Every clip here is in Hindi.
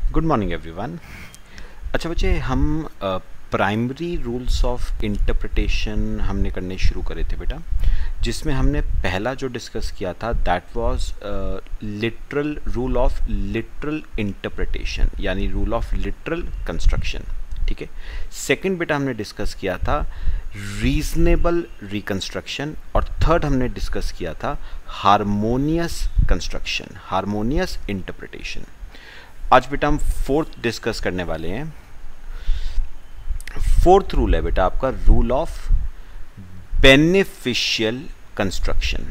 Good morning everyone. अच्छा बच्चे, हम प्राइमरी रूल्स ऑफ इंटरप्रिटेशन हमने करने शुरू करे थे बेटा, जिसमें हमने पहला जो डिस्कस किया था that was literal rule of literal interpretation, यानी रूल ऑफ लिटरल कंस्ट्रक्शन। ठीक है। सेकंड बेटा हमने डिस्कस किया था रीजनेबल रिकंस्ट्रक्शन, और थर्ड हमने डिस्कस किया था हारमोनियस कंस्ट्रक्शन, हारमोनियस इंटरप्रिटेशन। आज बेटा हम फोर्थ डिस्कस करने वाले हैं। फोर्थ रूल है बेटा आपका रूल ऑफ बेनिफिशियल कंस्ट्रक्शन,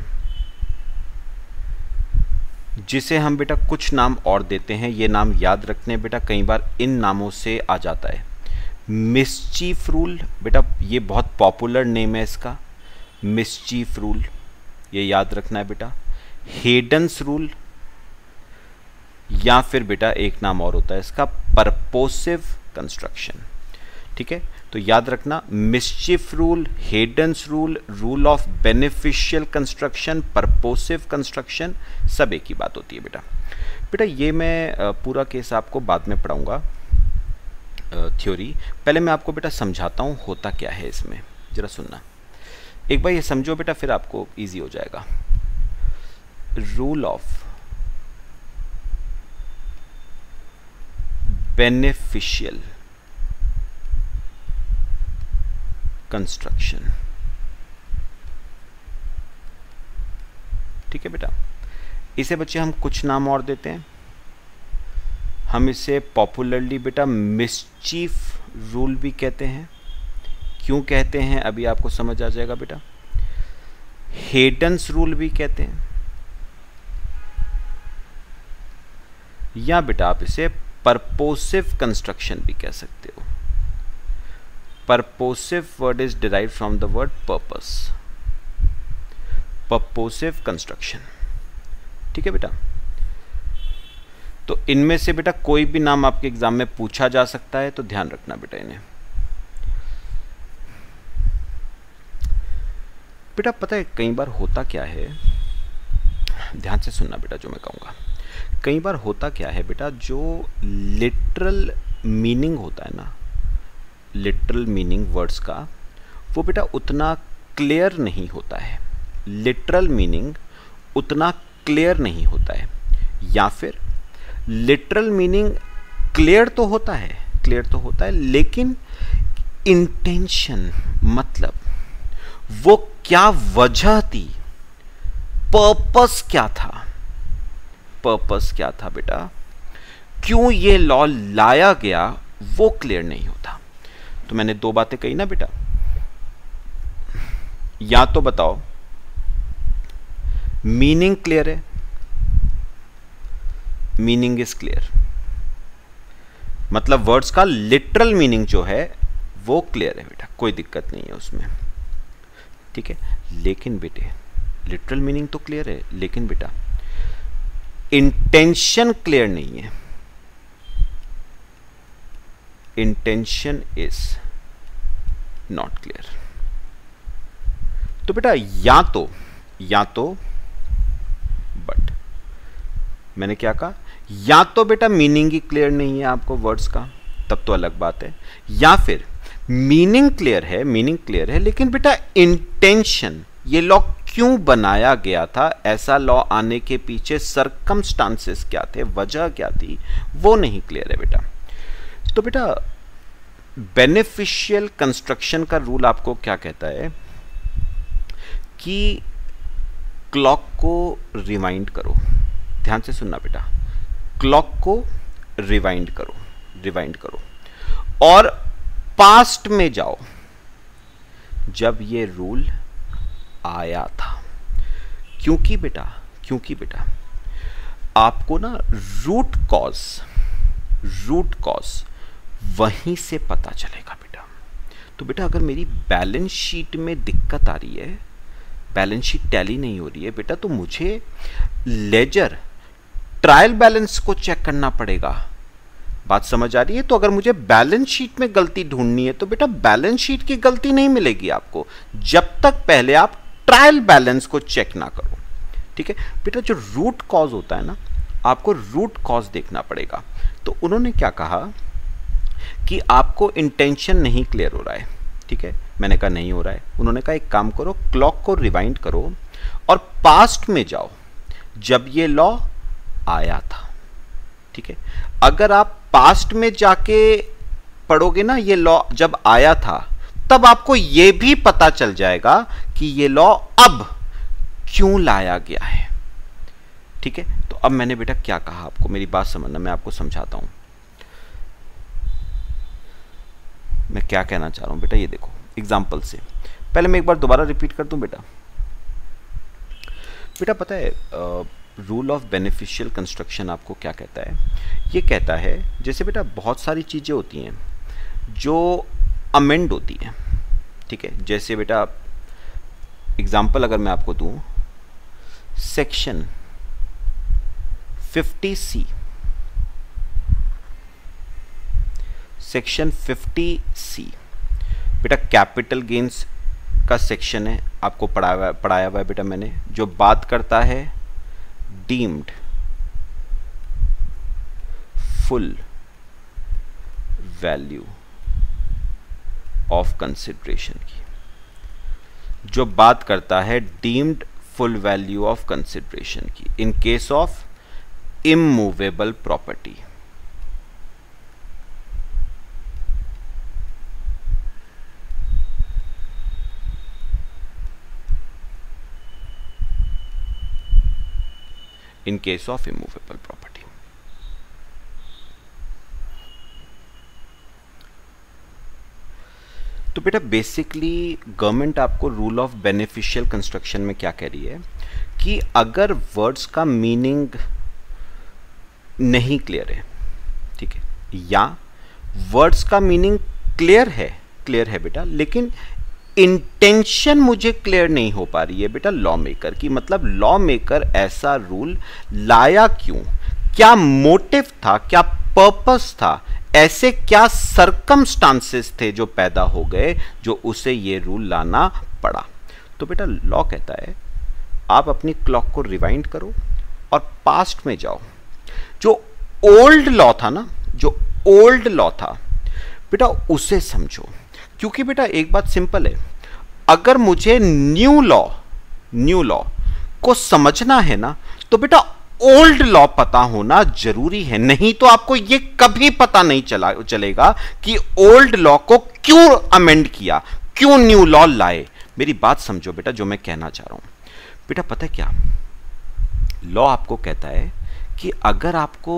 जिसे हम बेटा कुछ नाम और देते हैं। ये नाम याद रखने बेटा, कई बार इन नामों से आ जाता है। मिसचीफ रूल बेटा, ये बहुत पॉपुलर नेम है इसका, मिसचीफ रूल, ये याद रखना है बेटा। हेडन्स रूल, या फिर बेटा एक नाम और होता है इसका परपोसिव कंस्ट्रक्शन। ठीक है, तो याद रखना mischief rule, Heydon's rule, rule of beneficial construction, purposive construction, सब एक ही बात होती है बेटा। बेटा ये मैं पूरा केस आपको बाद में पढ़ाऊंगा थ्योरी। पहले मैं आपको बेटा समझाता हूँ होता क्या है इसमें, जरा सुनना एक बार, ये समझो बेटा, फिर आपको इजी हो जाएगा। Rule of beneficial construction. ठीक है बेटा, इसे बच्चे हम कुछ नाम और देते हैं। हम इसे पॉपुलरली बेटा मिसचीफ रूल भी कहते हैं। क्यों कहते हैं अभी आपको समझ आ जाएगा बेटा। हेडन्स रूल भी कहते हैं, या बेटा आप इसे परपोसिव कंस्ट्रक्शन भी कह सकते हो। Purposive word is derived from the word purpose, purposive construction. ठीक है बेटा, तो इनमें से बेटा कोई भी नाम आपके एग्जाम में पूछा जा सकता है, तो ध्यान रखना बेटा इन्हें। बेटा पता है कई बार होता क्या है, ध्यान से सुनना बेटा जो मैं कहूंगा। कई बार होता क्या है बेटा, जो लिटरल मीनिंग होता है ना, लिटरल मीनिंग वर्ड्स का, वो बेटा उतना क्लियर नहीं होता है। लिटरल मीनिंग उतना क्लियर नहीं होता है, या फिर लिटरल मीनिंग क्लियर तो होता है, क्लियर तो होता है, लेकिन इंटेंशन मतलब वो क्या वजह थी, पर्पस क्या था, पर्पस क्या था बेटा, क्यों ये लॉ लाया गया, वो क्लियर नहीं होता। तो मैंने दो बातें कही ना बेटा, या तो बताओ मीनिंग क्लियर है, मीनिंग इज क्लियर, मतलब वर्ड्स का लिटरल मीनिंग जो है वो क्लियर है बेटा, कोई दिक्कत नहीं है उसमें। ठीक है, लेकिन बेटे लिटरल मीनिंग तो क्लियर है, लेकिन बेटा इंटेंशन क्लियर नहीं है। Intention is not clear. तो बेटा या तो बट, मैंने क्या कहा, या तो बेटा मीनिंग ही क्लियर नहीं है आपको वर्ड्स का, तब तो अलग बात है, या फिर मीनिंग क्लियर है, मीनिंग क्लियर है, लेकिन बेटा इंटेंशन, ये लॉ क्यों बनाया गया था, ऐसा लॉ आने के पीछे सरकमस्टांसेस क्या थे, वजह क्या थी, वो नहीं क्लियर है बेटा। तो बेटा बेनिफिशियल कंस्ट्रक्शन का रूल आपको क्या कहता है कि क्लॉक को रिवाइंड करो। ध्यान से सुनना बेटा, क्लॉक को रिवाइंड करो, रिवाइंड करो, और पास्ट में जाओ जब ये रूल आया था। क्योंकि बेटा आपको ना रूट कॉज वहीं से पता चलेगा बेटा। तो बेटा अगर मेरी बैलेंस शीट में दिक्कत आ रही है, बैलेंस शीट टैली नहीं हो रही है बेटा, तो मुझे लेजर ट्रायल बैलेंस को चेक करना पड़ेगा। बात समझ आ रही है। तो अगर मुझे बैलेंस शीट में गलती ढूंढनी है तो बेटा बैलेंस शीट की गलती नहीं मिलेगी आपको जब तक पहले आप ट्रायल बैलेंस को चेक ना करो। ठीक है बेटा, जो रूट कॉज होता है ना, आपको रूट कॉज देखना पड़ेगा। तो उन्होंने क्या कहा कि आपको इंटेंशन नहीं क्लियर हो रहा है, ठीक है। मैंने कहा नहीं हो रहा है। उन्होंने कहा एक काम करो, क्लॉक को रिवाइंड करो और पास्ट में जाओ जब ये लॉ आया था, ठीक है। अगर आप पास्ट में जाके पढ़ोगे ना ये लॉ जब आया था, तब आपको ये भी पता चल जाएगा कि ये लॉ अब क्यों लाया गया है, ठीक है। तो अब मैंने बेटा क्या कहा आपको, मेरी बात समझना, मैं आपको समझाता हूं मैं क्या कहना चाह रहा हूं बेटा। ये देखो एग्जाम्पल से, पहले मैं एक बार दोबारा रिपीट कर दूं बेटा। बेटा पता है रूल ऑफ बेनिफिशियल कंस्ट्रक्शन आपको क्या कहता है? ये कहता है जैसे बेटा बहुत सारी चीज़ें होती हैं जो अमेंड होती हैं, ठीक है। जैसे बेटा एग्जाम्पल अगर मैं आपको दूं, सेक्शन 50C, सेक्शन 50C बेटा कैपिटल गेन्स का सेक्शन है, आपको पढ़ाया हुआ है बेटा मैंने, जो बात करता है deemed full value of consideration की, जो बात करता है deemed full value of consideration की in case of immovable property. In case of immovable property. तो बेटा बेसिकली गवर्नमेंट आपको रूल ऑफ बेनिफिशियल कंस्ट्रक्शन में क्या कह रही है कि अगर वर्ड्स का मीनिंग नहीं क्लियर है, ठीक है, या वर्ड्स का मीनिंग क्लियर है बेटा, लेकिन इंटेंशन मुझे क्लियर नहीं हो पा रही है बेटा लॉ मेकर की, मतलब लॉ मेकर ऐसा रूल लाया क्यों, क्या मोटिव था, क्या पर्पस था, ऐसे क्या सरकमस्टांसेस थे जो पैदा हो गए जो उसे ये रूल लाना पड़ा। तो बेटा लॉ कहता है आप अपनी क्लॉक को रिवाइंड करो और पास्ट में जाओ। जो ओल्ड लॉ था ना, जो ओल्ड लॉ था बेटा उसे समझो, क्योंकि बेटा एक बात सिंपल है, अगर मुझे न्यू लॉ को समझना है ना तो बेटा ओल्ड लॉ पता होना जरूरी है, नहीं तो आपको यह कभी पता नहीं चलेगा कि ओल्ड लॉ को क्यों अमेंड किया, क्यों न्यू लॉ लाए। मेरी बात समझो बेटा जो मैं कहना चाह रहा हूं बेटा, पता है क्या लॉ आपको कहता है कि अगर आपको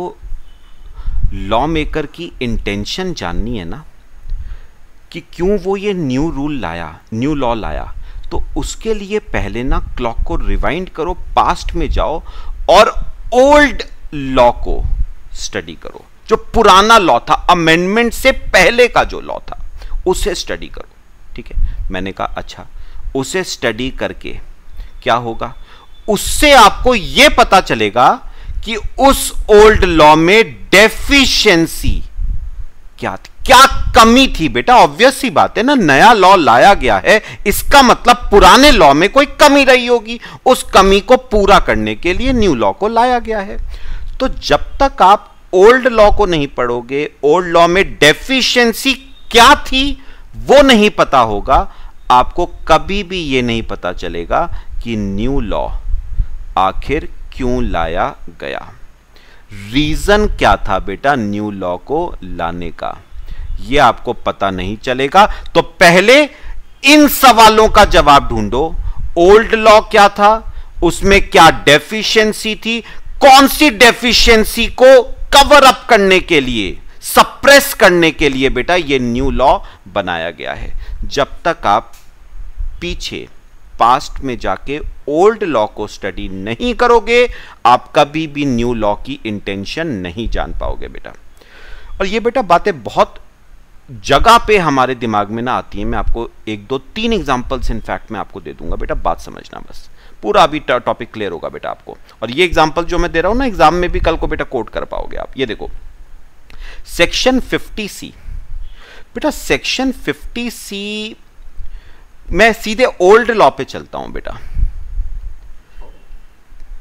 लॉ मेकर की इंटेंशन जाननी है ना कि क्यों वो ये न्यू लॉ लाया, तो उसके लिए पहले ना क्लॉक को रिवाइंड करो, पास्ट में जाओ और ओल्ड लॉ को स्टडी करो, जो पुराना लॉ था, अमेंडमेंट से पहले का जो लॉ था उसे स्टडी करो, ठीक है। मैंने कहा अच्छा, उसे स्टडी करके क्या होगा, उससे आपको यह पता चलेगा कि उस ओल्ड लॉ में डेफिशिएंसी क्या थी, क्या कमी थी। बेटा ऑब्वियस सी बात है ना, नया लॉ लाया गया है, इसका मतलब पुराने लॉ में कोई कमी रही होगी, उस कमी को पूरा करने के लिए न्यू लॉ को लाया गया है। तो जब तक आप ओल्ड लॉ को नहीं पढ़ोगे, ओल्ड लॉ में डेफिशिएंसी क्या थी वो नहीं पता होगा, आपको कभी भी ये नहीं पता चलेगा कि न्यू लॉ आखिर क्यों लाया गया, रीजन क्या था बेटा न्यू लॉ को लाने का, यह आपको पता नहीं चलेगा। तो पहले इन सवालों का जवाब ढूंढो, ओल्ड लॉ क्या था, उसमें क्या डेफिशिएंसी थी, कौन सी डेफिशिएंसी को कवर अप करने के लिए, सप्रेस करने के लिए बेटा यह न्यू लॉ बनाया गया है। जब तक आप पीछे पास्ट में जाके ओल्ड लॉ को स्टडी नहीं करोगे, आप कभी भी न्यू लॉ की इंटेंशन नहीं जान पाओगे बेटा। और ये बेटा बातें बहुत जगह पे हमारे दिमाग में ना आती हैं, मैं आपको 1 2 3 एग्जांपल्स इनफैक्ट मैं आपको दे दूंगा बेटा, बात समझना बस, पूरा अभी टॉपिक क्लियर होगा बेटा आपको। और ये एग्जांपल जो मैं दे रहा हूं ना, एग्जाम में भी कल को बेटा कोट कर पाओगे आप। ये देखो सेक्शन 50C बेटा, सेक्शन 50C मैं सीधे ओल्ड लॉ पे चलता हूं बेटा।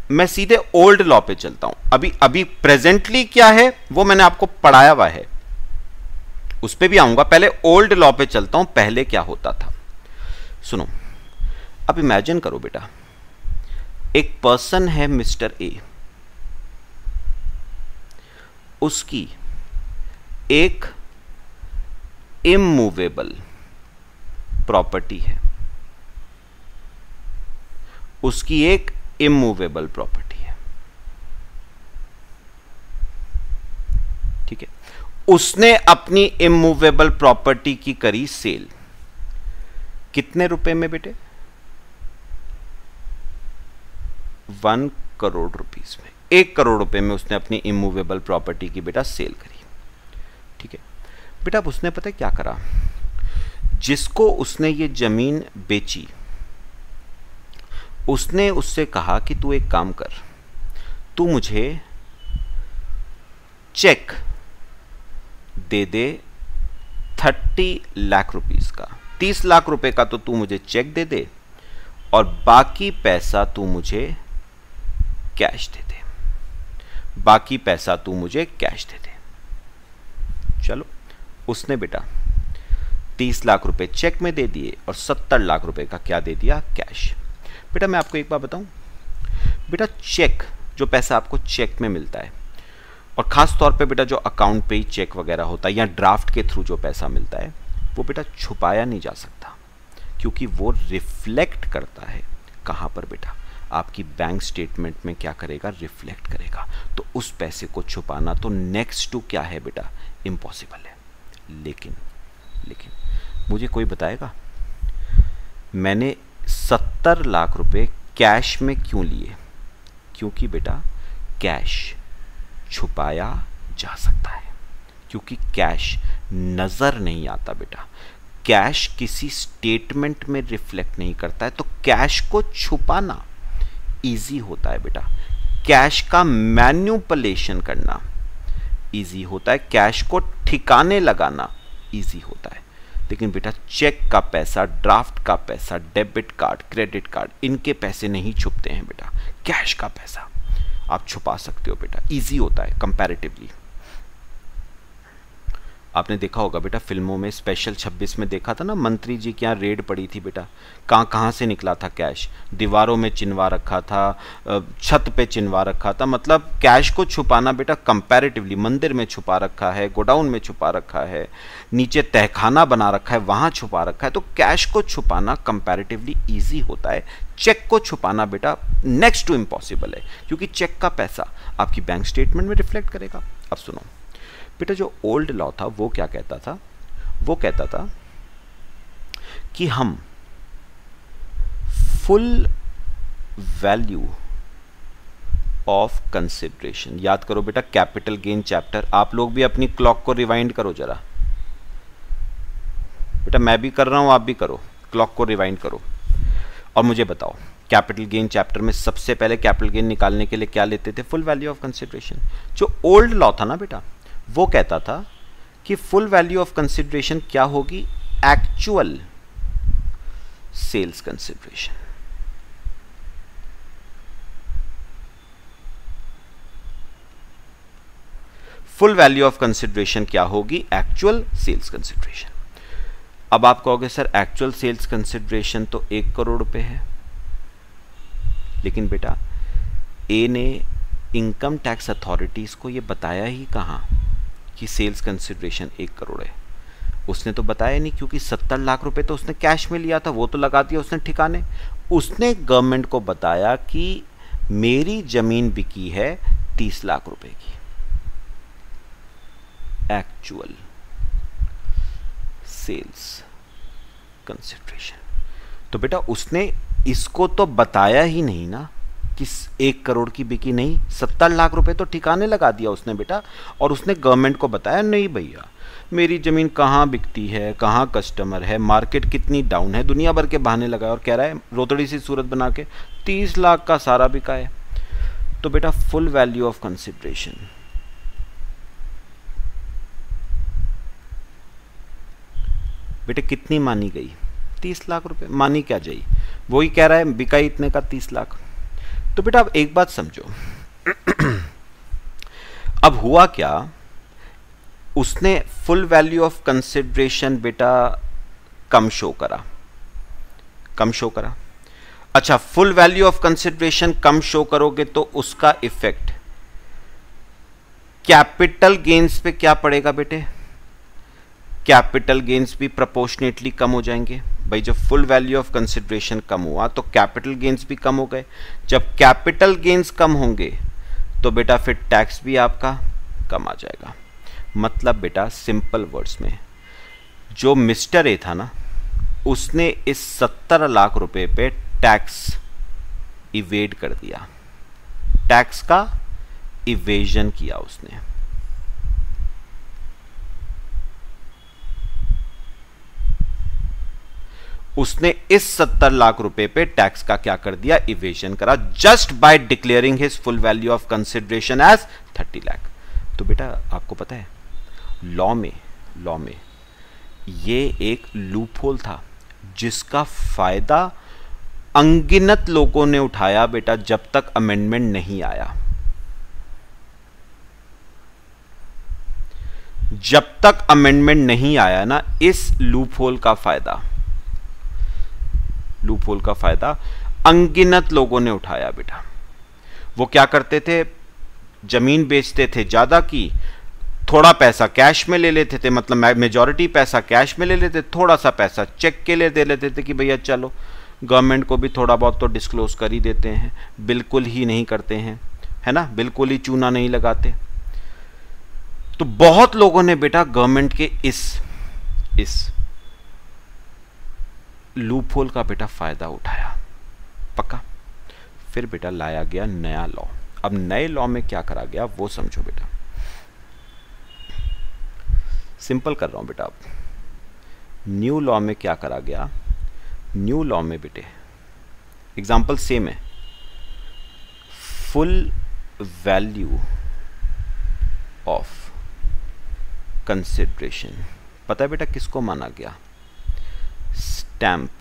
मैं सीधे ओल्ड लॉ पे चलता हूं। अभी अभी प्रेजेंटली क्या है वो मैंने आपको पढ़ाया हुआ है, उस पे भी आऊंगा। पहले ओल्ड लॉ पे चलता हूं, पहले क्या होता था सुनो। अब इमेजिन करो बेटा, एक पर्सन है मिस्टर ए, उसकी एक इमूवेबल प्रॉपर्टी है, उसकी एक इमूवेबल प्रॉपर्टी है, ठीक है। उसने अपनी इमूवेबल प्रॉपर्टी की करी सेल, कितने रुपए में बेटे? 1 करोड़ रुपीस में, 1 करोड़ रुपए में उसने अपनी इमूवेबल प्रॉपर्टी की बेटा सेल करी, ठीक है बेटा। अब उसने पता है क्या करा, जिसको उसने ये जमीन बेची, उसने उससे कहा कि तू एक काम कर, तू मुझे चेक दे दे 30 लाख रुपीस का, 30 लाख रुपए का तो तू मुझे चेक दे दे और बाकी पैसा तू मुझे कैश दे दे, बाकी पैसा तू मुझे कैश दे दे। चलो, उसने बेटा 30 लाख रुपए चेक में दे दिए और 70 लाख रुपए का क्या दे दिया? कैश। बेटा मैं आपको एक बात बताऊं, बेटा चेक, जो पैसा आपको चेक में मिलता है, और खास तौर पे बेटा जो अकाउंट पे ही चेक वगैरह होता है या ड्राफ्ट के थ्रू जो पैसा मिलता है, वो बेटा छुपाया नहीं जा सकता, क्योंकि वो रिफ्लेक्ट करता है कहाँ पर बेटा? आपकी बैंक स्टेटमेंट में क्या करेगा? रिफ्लेक्ट करेगा। तो उस पैसे को छुपाना तो नेक्स्ट टू क्या है बेटा? इम्पॉसिबल है। लेकिन मुझे कोई बताएगा मैंने 70 लाख रुपए कैश में क्यों लिए? क्योंकि बेटा कैश छुपाया जा सकता है, क्योंकि कैश नजर नहीं आता बेटा, कैश किसी स्टेटमेंट में रिफ्लेक्ट नहीं करता है, तो कैश को छुपाना इजी होता है बेटा, कैश का मैन्युपुलेशन करना इजी होता है, कैश को ठिकाने लगाना इजी होता है। लेकिन बेटा चेक का पैसा, ड्राफ्ट का पैसा, डेबिट कार्ड, क्रेडिट कार्ड, इनके पैसे नहीं छुपते हैं बेटा। कैश का पैसा आप छुपा सकते हो बेटा, इजी होता है कंपैरेटिवली। आपने देखा होगा बेटा फिल्मों में, स्पेशल 26 में देखा था ना, मंत्री जी की यहाँ रेड पड़ी थी बेटा, कहाँ से निकला था कैश? दीवारों में चिनवा रखा था, छत पे चिनवा रखा था। मतलब कैश को छुपाना बेटा कंपैरेटिवली, मंदिर में छुपा रखा है, गोडाउन में छुपा रखा है, नीचे तहखाना बना रखा है, वहाँ छुपा रखा है। तो कैश को छुपाना कंपैरेटिवली ईजी होता है, चेक को छुपाना बेटा नेक्स्ट टू इम्पॉसिबल है, क्योंकि चेक का पैसा आपकी बैंक स्टेटमेंट में रिफ्लेक्ट करेगा। अब सुनो बेटा, जो ओल्ड लॉ था वो क्या कहता था? वो कहता था कि हम फुल वैल्यू ऑफ कंसिडरेशन, याद करो बेटा कैपिटल गेन चैप्टर, आप लोग भी अपनी क्लॉक को रिवाइंड करो जरा बेटा, मैं भी कर रहा हूं, आप भी करो, क्लॉक को रिवाइंड करो और मुझे बताओ कैपिटल गेन चैप्टर में सबसे पहले कैपिटल गेन निकालने के लिए क्या लेते थे? Full value of consideration. जो ओल्ड लॉ था ना बेटा, वो कहता था कि फुल वैल्यू ऑफ कंसिडरेशन क्या होगी? Actual sales consideration. Full value of consideration क्या होगी? Actual sales consideration. अब आप कहोगे सर एक्चुअल सेल्स कंसिडरेशन तो 1 करोड़ रुपए है, लेकिन बेटा ए ने इनकम टैक्स अथॉरिटीज को ये बताया ही कहाँ कि सेल्स कंसिडरेशन 1 करोड़ है? उसने तो बताया नहीं, क्योंकि 70 लाख रुपए तो उसने कैश में लिया था, वो तो लगा दिया उसने ठिकाने। उसने गवर्नमेंट को बताया कि मेरी जमीन बिकी है 30 लाख रुपए की। Actual sales consideration. तो बेटा उसने इसको तो बताया ही नहीं ना कि 1 करोड़ की बिकी नहीं, 70 लाख रुपए तो ठिकाने लगा दिया उसने बेटा। और उसने गवर्नमेंट को बताया नहीं भैया मेरी जमीन कहाँ बिकती है, कहाँ कस्टमर है, मार्केट कितनी डाउन है, दुनिया भर के बहाने लगाए और कह रहा है रोतड़ी सी सूरत बना के 30 लाख का सारा बिका है। तो बेटा फुल वैल्यू ऑफ कंसिडरेशन बेटे कितनी मानी गई? 30 लाख रुपए। मानी क्या जाई? वही कह रहा है बिका इतने का 30 लाख। तो बेटा अब एक बात समझो, अब हुआ क्या, उसने फुल वैल्यू ऑफ कंसिडरेशन बेटा कम शो करा, कम शो करा। अच्छा, फुल वैल्यू ऑफ कंसिडरेशन कम शो करोगे तो उसका इफेक्ट कैपिटल गेन्स पे क्या पड़ेगा बेटे? कैपिटल गेन्स भी प्रोपोर्शनेटली कम हो जाएंगे। भाई जब फुल वैल्यू ऑफ कंसिडरेशन कम हुआ तो कैपिटल गेन्स भी कम हो गए। जब कैपिटल गेन्स कम होंगे तो बेटा फिर टैक्स भी आपका कम आ जाएगा। मतलब बेटा सिंपल वर्ड्स में, जो मिस्टर ए था ना, उसने इस 70 लाख रुपए पे टैक्स इवेड कर दिया, टैक्स का इवेजन किया उसने। उसने इस 70 लाख रुपए पे टैक्स का क्या कर दिया? इवेजन करा, just by declaring his full value of consideration as 30 lakh. तो बेटा आपको पता है लॉ में ये एक लूपहोल था जिसका फायदा अनगिनत लोगों ने उठाया बेटा, जब तक अमेंडमेंट नहीं आया। जब तक अमेंडमेंट नहीं आया ना, इस लूपहोल का फायदा अनगिनत लोगों ने उठाया बेटा। वो क्या करते थे? जमीन बेचते थे ज्यादा की, थोड़ा पैसा कैश में ले लेते थे, मतलब मेजॉरिटी पैसा कैश में ले लेते, थोड़ा सा पैसा चेक के लिए दे लेते थे कि भैया चलो गवर्नमेंट को भी थोड़ा बहुत तो डिस्क्लोज कर ही देते हैं। बिल्कुल ही नहीं करते हैं, है ना, बिल्कुल ही चूना नहीं लगाते। तो बहुत लोगों ने बेटा गवर्नमेंट के इस लूपहोल का बेटा फायदा उठाया, पक्का। फिर बेटा लाया गया नया लॉ। अब नए लॉ में क्या करा गया वो समझो बेटा, सिंपल कर रहा हूं बेटा। अब न्यू लॉ में क्या करा गया? न्यू लॉ में बेटे एग्जाम्पल सेम है, फुल वैल्यू ऑफ कंसिडरेशन, पता है बेटा किसको माना गया? स्टैंप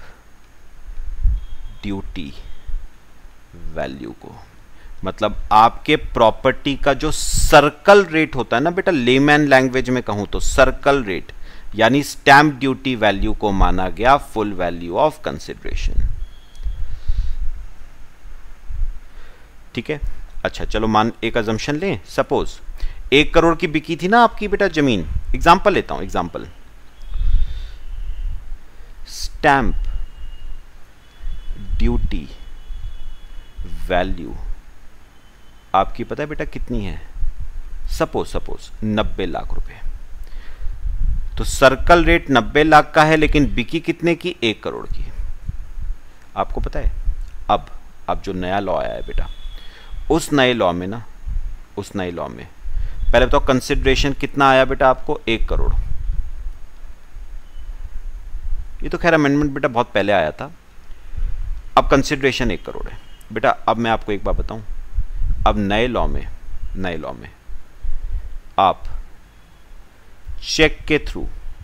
ड्यूटी वैल्यू को। मतलब आपके प्रॉपर्टी का जो सर्कल रेट होता है ना बेटा, लेमैन लैंग्वेज में कहूं तो सर्कल रेट, यानी स्टैंप ड्यूटी वैल्यू को माना गया फुल वैल्यू ऑफ कंसिडरेशन। ठीक है, अच्छा चलो मान एक अजम्पशन लें, सपोज 1 करोड़ की बिकी थी ना आपकी बेटा जमीन, एग्जांपल लेता हूं, एग्जांपल। स्टैंप ड्यूटी वैल्यू आपकी पता है बेटा कितनी है? सपोज 90 लाख रुपए। तो सर्कल रेट 90 लाख का है, लेकिन बिकी कितने की? 1 करोड़ की। आपको पता है अब जो नया लॉ आया है बेटा, उस नए लॉ में पहले बताओ कंसिडरेशन कितना आया बेटा आपको? 1 करोड़। ये तो खैर अमेंडमेंट बेटा बहुत पहले आया था। अब कंसिडरेशन 1 करोड़ है बेटा। अब मैं आपको एक बात बताऊं, अब नए लॉ में आप चेक के थ्रू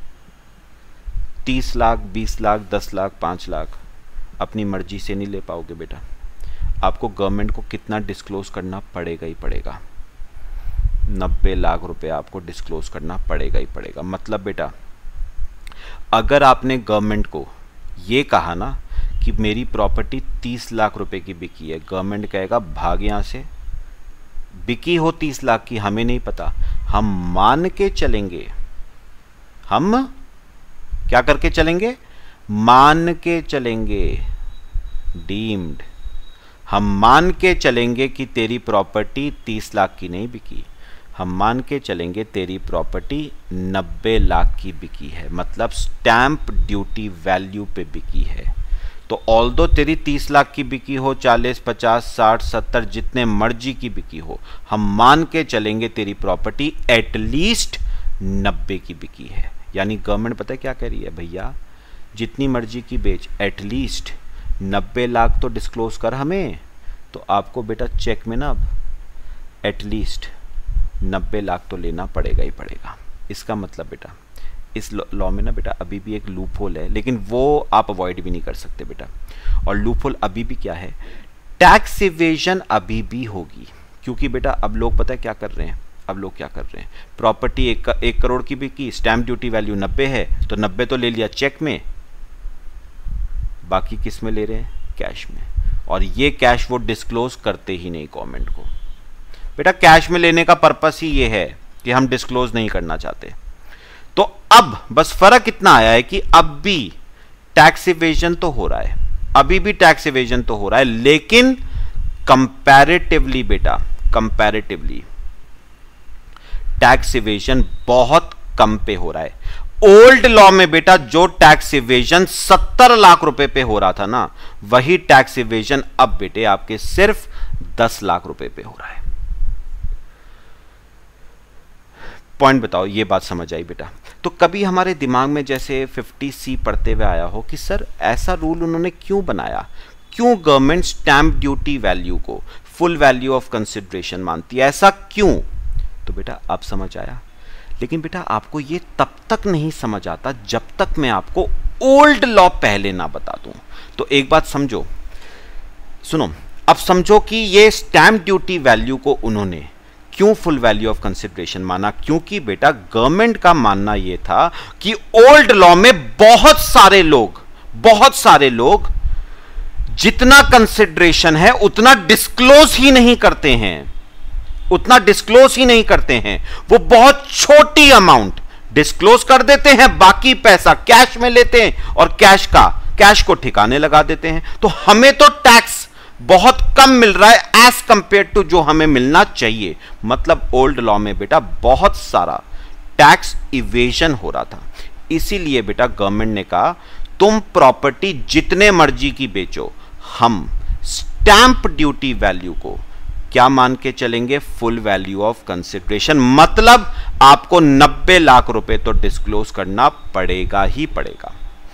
30 लाख, 20 लाख, 10 लाख, 5 लाख अपनी मर्जी से नहीं ले पाओगे बेटा। आपको गवर्नमेंट को कितना डिस्क्लोज करना पड़ेगा ही पड़ेगा, 90 लाख रुपए आपको डिस्क्लोज करना पड़ेगा ही पड़ेगा। मतलब बेटा अगर आपने गवर्नमेंट को ये कहा ना कि मेरी प्रॉपर्टी 30 लाख रुपए की बिकी है, गवर्नमेंट कहेगा भाग यहां से, बिकी हो 30 लाख की हमें नहीं पता, हम मान के चलेंगे। हम क्या करके चलेंगे? मान के चलेंगे, डीम्ड। हम मान के चलेंगे कि तेरी प्रॉपर्टी 30 लाख की नहीं बिकी, हम मान के चलेंगे तेरी प्रॉपर्टी 90 लाख की बिकी है, मतलब स्टैंप ड्यूटी वैल्यू पे बिकी है। तो ऑल्दो तेरी 30 लाख की बिकी हो, 40, 50, 60, 70 जितने मर्जी की बिकी हो, हम मान के चलेंगे तेरी प्रॉपर्टी एटलीस्ट 90 की बिकी है। यानी गवर्नमेंट पता है क्या कह रही है? भैया जितनी मर्जी की बेच, एटलीस्ट 90 लाख तो डिस्क्लोज कर हमें। तो आपको बेटा चेक में ना अब एटलीस्ट 90 लाख तो लेना पड़ेगा ही पड़ेगा। इसका मतलब बेटा इस लॉ में ना बेटा अभी भी एक लूप होल है, लेकिन वो आप अवॉइड भी नहीं कर सकते बेटा। और लूप होल अभी भी क्या है? टैक्स इवेजन अभी भी होगी, क्योंकि बेटा अब लोग पता है क्या कर रहे हैं, अब लोग क्या कर रहे हैं, प्रॉपर्टी 1 करोड़ की बिकी, स्टैंप ड्यूटी वैल्यू 90 है, तो 90 तो ले लिया चेक में, बाकी किस में ले रहे हैं, कैश में। और ये कैश वो डिस्क्लोज करते ही नहीं गवर्नमेंट को। बेटा कैश में लेने का पर्पस ही ये है कि हम डिस्क्लोज नहीं करना चाहते। तो अब बस फर्क इतना आया है कि अब भी टैक्स इवेजन तो हो रहा है, अभी भी टैक्स इवेजन तो हो रहा है, लेकिन कंपैरेटिवली बेटा, कंपैरेटिवली टैक्स इवेजन बहुत कम पे हो रहा है। ओल्ड लॉ में बेटा जो टैक्स इवेजन 70 लाख रुपए पे हो रहा था ना, वही टैक्स इवेजन अब बेटे आपके सिर्फ 10 लाख रुपए पे हो रहा है। पॉइंट बताओ, ये बात समझ आई बेटा? तो कभी हमारे दिमाग में जैसे 50C पढ़ते हुए आया हो कि सर ऐसा रूल उन्होंने क्यों बनाया, क्यों गवर्नमेंट स्टैंप ड्यूटी वैल्यू को फुल वैल्यू ऑफ कंसिडरेशन मानती है, ऐसा क्यों? तो बेटा अब समझ आया। लेकिन बेटा आपको ये तब तक नहीं समझ आता जब तक मैं आपको ओल्ड लॉ पहले ना बता दूं। तो एक बात समझो, सुनो, अब समझो कि ये स्टैंप ड्यूटी वैल्यू को उन्होंने क्यों फुल वैल्यू ऑफ कंसिडरेशन माना, क्योंकि बेटा गवर्नमेंट का मानना यह था कि ओल्ड लॉ में बहुत सारे लोग जितना कंसिडरेशन है उतना डिस्क्लोज ही नहीं करते हैं, वो बहुत छोटी अमाउंट डिस्क्लोज कर देते हैं, बाकी पैसा कैश में लेते हैं और कैश को ठिकाने लगा देते हैं। तो हमें तो टैक्स बहुत कम मिल रहा है एज कंपेयर टू जो हमें मिलना चाहिए। मतलब ओल्ड लॉ में बेटा बहुत सारा टैक्स इवेजन हो रहा था। इसीलिए बेटा गवर्नमेंट ने कहा तुम प्रॉपर्टी जितने मर्जी की बेचो, हम स्टैंप ड्यूटी वैल्यू को क्या मान के चलेंगे, फुल वैल्यू ऑफ कंसिडरेशन। मतलब आपको 90 लाख रुपए तो डिस्क्लोज करना पड़ेगा ही पड़ेगा।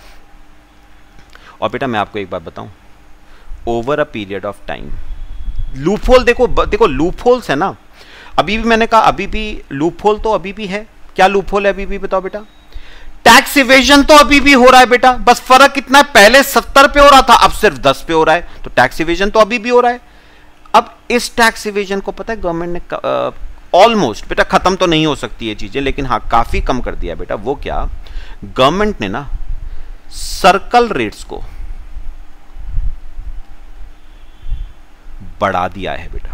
और बेटा मैं आपको एक बात बताऊं, over a period of time loophole, देखो लूपहोल्स है ना, अभी भी मैंने कहा अभी भी लूपहोल तो अभी भी है। क्या लूपहोल है अभी भी, बताओ बेटा? टैक्स इवेजन तो अभी भी हो रहा है बेटा, बस फर्क कितना है, पहले 70 पे हो रहा था, अब सिर्फ 10 पे हो रहा है। तो टैक्स इवेजन तो अभी भी हो रहा है। अब इस टैक्स इवेजन को पता है गवर्नमेंट ने ऑलमोस्ट बेटा, खत्म तो नहीं हो सकती ये चीजें, लेकिन हाँ काफी कम कर दिया बेटा। वो क्या, गवर्नमेंट ने ना सर्कल रेट्स को बढ़ा दिया है बेटा,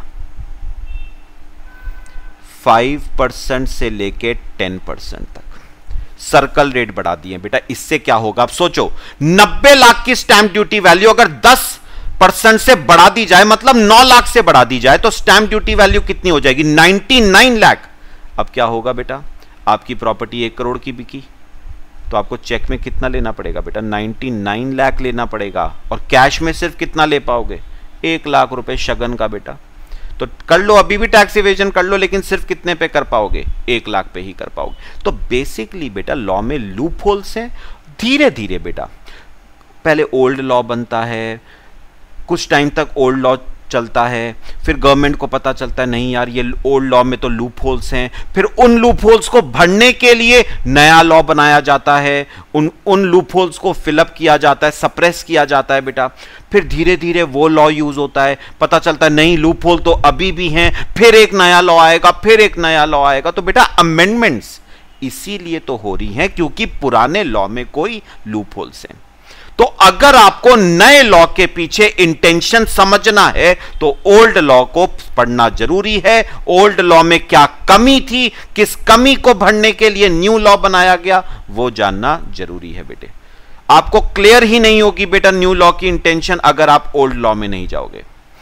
5% से लेके 10% तक सर्कल रेट बढ़ा दिए बेटा। इससे क्या होगा, अब सोचो 90 लाख की स्टैंप ड्यूटी वैल्यू अगर 10% से बढ़ा दी जाए, मतलब 9 लाख से बढ़ा दी जाए, तो स्टैंप ड्यूटी वैल्यू कितनी हो जाएगी, 99 लाख। अब क्या होगा बेटा, आपकी प्रॉपर्टी 1 करोड़ की बिकी, तो आपको चेक में कितना लेना पड़ेगा बेटा, 99 लाख लेना पड़ेगा। और कैश में सिर्फ कितना ले पाओगे, 1 लाख रुपए शगन का बेटा। तो कर लो, अभी भी टैक्स इवेजन कर लो, लेकिन सिर्फ कितने पे कर पाओगे, 1 लाख पे ही कर पाओगे। तो बेसिकली बेटा लॉ में लूप होल्स हैं। धीरे धीरे बेटा पहले ओल्ड लॉ बनता है, कुछ टाइम तक ओल्ड लॉ चलता है, फिर गवर्नमेंट को पता चलता है नहीं यार ये ओल्ड लॉ में तो लूप होल्स हैं, फिर उन लूप होल्स को भरने के लिए नया लॉ बनाया जाता है, उन लूप होल्स को फिलअप किया जाता है, सप्रेस किया जाता है बेटा। फिर धीरे धीरे वो लॉ यूज होता है, पता चलता है नहीं लूप होल तो अभी भी हैं, फिर एक नया लॉ आएगा, फिर एक नया लॉ आएगा। तो बेटा अमेंडमेंट्स इसीलिए तो हो रही हैं क्योंकि पुराने लॉ में कोई लूप होल्स हैं। तो अगर आपको नए लॉ के पीछे इंटेंशन समझना है तो ओल्ड लॉ को पढ़ना जरूरी है। ओल्ड लॉ में क्या कमी थी, किस कमी को भरने के लिए न्यू लॉ बनाया गया, वो जानना जरूरी है बेटे। आपको क्लियर ही नहीं होगी बेटा न्यू लॉ की इंटेंशन अगर आप ओल्ड लॉ में नहीं जाओगे।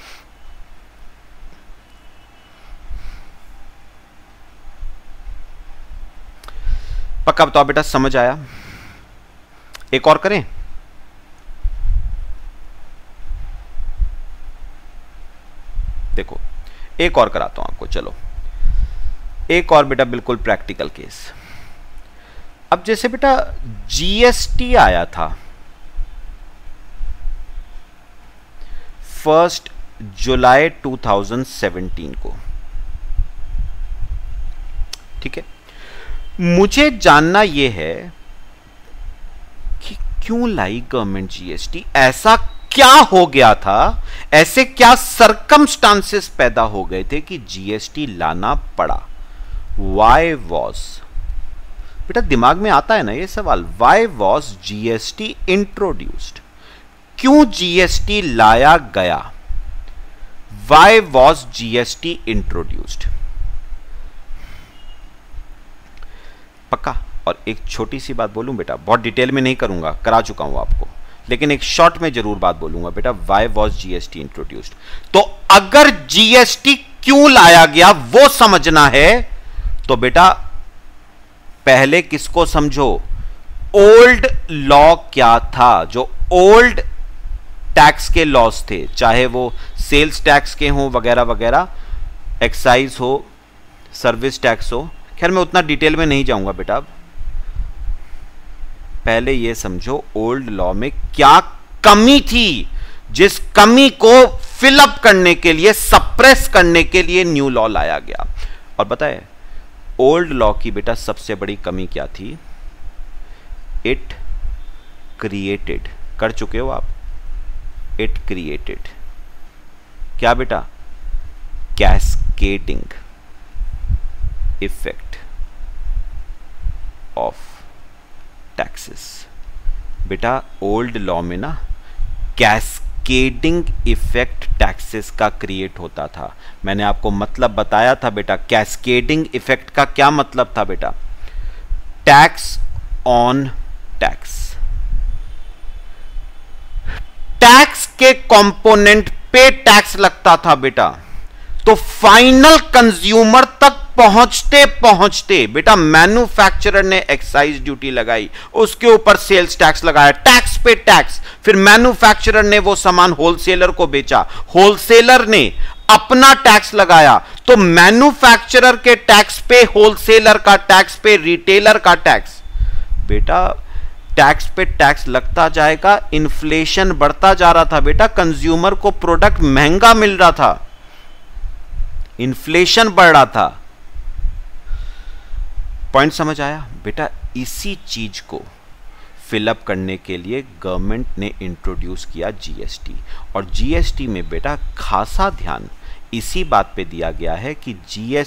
पक्का बताओ बेटा, समझ आया? एक और करें? देखो एक और कराता हूं आपको, चलो एक और बेटा बिल्कुल प्रैक्टिकल केस। अब जैसे बेटा जीएसटी आया था 1 जुलाई 2017 को, ठीक है। मुझे जानना यह है कि क्यों लाई गवर्नमेंट जीएसटी, ऐसा क्या हो गया था, ऐसे क्या सरकमस्टांसेस पैदा हो गए थे कि जीएसटी लाना पड़ा? वाई वॉज, बेटा दिमाग में आता है ना ये सवाल, वाई वॉज जीएसटी इंट्रोड्यूस्ड? क्यों जीएसटी लाया गया? Why was GST introduced? पक्का? और एक छोटी सी बात बोलूं बेटा, बहुत डिटेल में नहीं करूंगा, करा चुका हूं आपको, लेकिन एक शॉर्ट में जरूर बात बोलूंगा बेटा, वाई वॉज जीएसटी इंट्रोड्यूस्ड? तो अगर जीएसटी क्यों लाया गया वो समझना है तो बेटा पहले किसको समझो, ओल्ड लॉ क्या था, जो ओल्ड टैक्स के लॉस थे, चाहे वो सेल्स टैक्स के हो वगैरह वगैरह, एक्साइज हो, सर्विस टैक्स हो, खैर मैं उतना डिटेल में नहीं जाऊंगा बेटा। पहले ये समझो ओल्ड लॉ में क्या कमी थी, जिस कमी को फिलअप करने के लिए, सप्रेस करने के लिए न्यू लॉ लाया गया। और बताए ओल्ड लॉ की बेटा सबसे बड़ी कमी क्या थी? इट क्रिएटेड, कर चुके हो आप, इट क्रिएटेड क्या बेटा? Cascading effect of taxes. बेटा ओल्ड लॉ में ना कैस्केडिंग इफेक्ट टैक्सेस का क्रिएट होता था। मैंने आपको मतलब बताया था बेटा, कैस्केडिंग इफेक्ट का क्या मतलब था बेटा? टैक्स ऑन टैक्स, टैक्स के कंपोनेंट पे टैक्स लगता था बेटा, तो फाइनल कंज्यूमर तक पहुंचते पहुंचते बेटा मैन्युफैक्चरर ने एक्साइज ड्यूटी लगाई, उसके ऊपर सेल्स टैक्स लगाया, टैक्स पे टैक्स, फिर मैन्युफैक्चरर ने वो सामान होलसेलर को बेचा, होलसेलर ने अपना टैक्स लगाया, तो मैन्युफैक्चरर के टैक्स पे होलसेलर का टैक्स पे रिटेलर का टैक्स। बेटा टैक्स पे टैक्स लगता जाएगा, इन्फ्लेशन बढ़ता जा रहा था बेटा, कंज्यूमर को प्रोडक्ट महंगा मिल रहा था, इन्फ्लेशन बढ़ रहा था। पॉइंट समझ आया बेटा? इसी चीज को फिलअप करने के लिए गवर्नमेंट ने इंट्रोड्यूस किया जीएसटी, और जीएसटी में बेटा खासा ध्यान इसी बात पे दिया गया है कि